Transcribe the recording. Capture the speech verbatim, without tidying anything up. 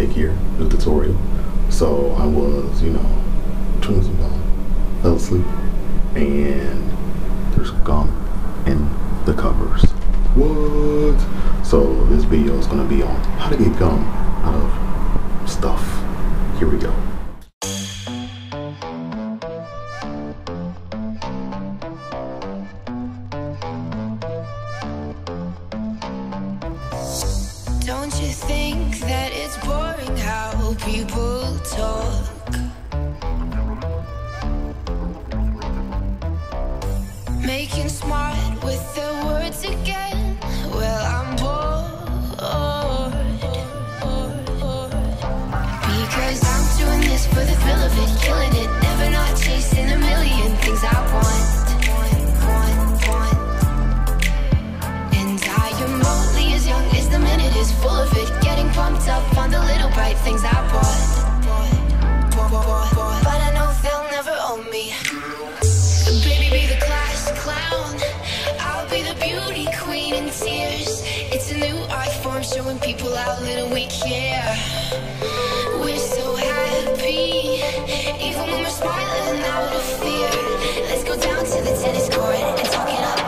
make here, the tutorial. So I was, you know, trimming some gum, fell asleep, and there's gum in the covers. What? So this video is gonna be on how to get gum out of stuff. Here we go. Don't you think that it's boring how people talk? Making smart with their words again. Well, I'm bored. Because I'm doing this for the thrill of it, killing it, never not chasing a million things I want, want, want. And I am only as young as the minute is full of it, getting pumped up on the little bright things I bought. But I know they'll never own me. Baby, be the class clown, I'll be the beauty queen in tears. It's a new art form showing people how little we care. We're so happy, even when we're smiling out of fear. Let's go down to the tennis court and talk it up.